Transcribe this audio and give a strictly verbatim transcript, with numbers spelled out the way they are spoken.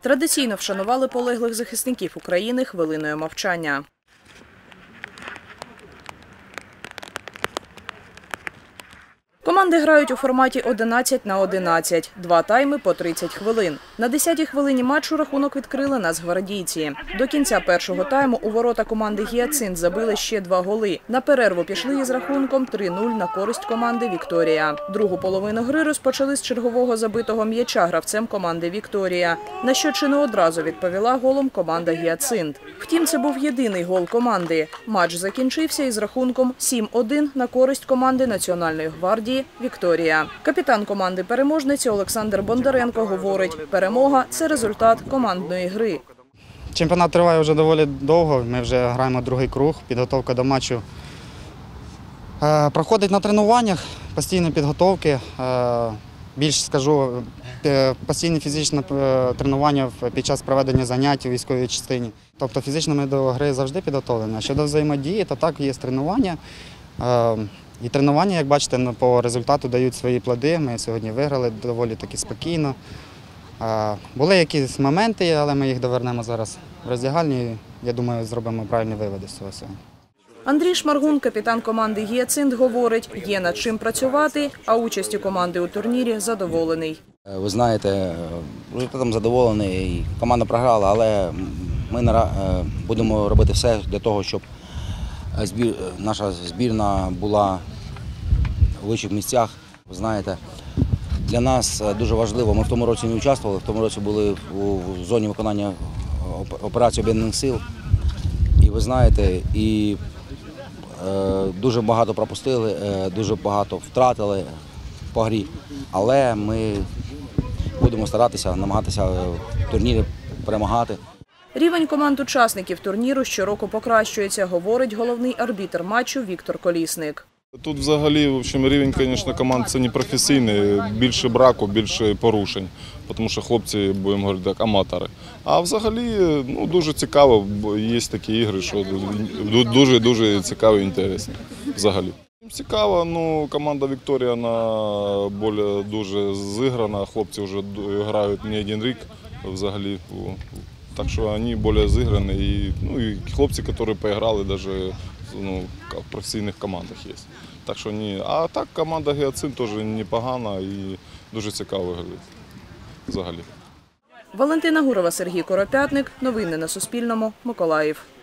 Традиційно вшанували полеглих захисників України хвилиною мовчання. Команди грають у форматі одинадцять на одинадцять. Два тайми по тридцять хвилин. На десятій хвилині матчу рахунок відкрили нацгвардійці. До кінця першого тайму у ворота команди «Гіацинт» забили ще два голи. На перерву пішли із рахунком три нуль на користь команди «Вікторія». Другу половину гри розпочали з чергового забитого м'яча гравцем команди «Вікторія», на що чи не одразу відповіла голом команда «Гіацинт». Втім, це був єдиний гол команди. Матч закінчився із рахунком сім один на користь команди Національної гвардії «Вікторія». Капітан команди переможниці Олександр Бондаренко говорить, перемога – це результат командної гри. Чемпіонат триває вже доволі довго, ми вже граємо другий круг, підготовка до матчу проходить на тренуваннях, постійні підготовки, більш скажу, постійні фізичні тренування під час проведення занять у військовій частині. Тобто фізично ми до гри завжди підготовлені. Щодо взаємодії, то так, є тренування. І тренування, як бачите, по результату дають свої плоди. Ми сьогодні виграли доволі таки спокійно. Були якісь моменти, але ми їх довернемо зараз в роздягальні. Я думаю, зробимо правильні виводи з цього всього. Андрій Шмаргун, капітан команди «Гіацинт», говорить, є над чим працювати, а участю команди у турнірі задоволений. Ви знаєте, результатом задоволений, команда програла, але ми будемо робити все для того, щоб Збір, наша збірна була у вищих місцях. Ви знаєте, для нас дуже важливо, ми в тому році не участвували, в тому році були у зоні виконання операції Об'єднаних сил. І ви знаєте, і е, дуже багато пропустили, е, дуже багато втратили по грі. Але ми будемо старатися, намагатися в турнірі перемагати. Рівень команд-учасників турніру щороку покращується, говорить головний арбітр матчу Віктор Колісник. Тут взагалі, в общем, рівень, звісно, команд це не професійний, більше браку, більше порушень, тому що хлопці, будемо говорити так, аматори. А взагалі, ну, дуже цікаво, бо є такі ігри, що дуже-дуже цікаві і інтересні взагалі. Цікаво, ну, команда «Вікторія» на більш дуже зіграна, хлопці вже грають не один рік взагалі. Так що вони більш зіграні, і, ну, і хлопці, які поіграли навіть, ну, в професійних командах є. Так що ні. А так команда «Гіацинт» теж непогана і дуже цікаво виглядає взагалі. Валентина Гурова, Сергій Коропятник. Новини на Суспільному. Миколаїв.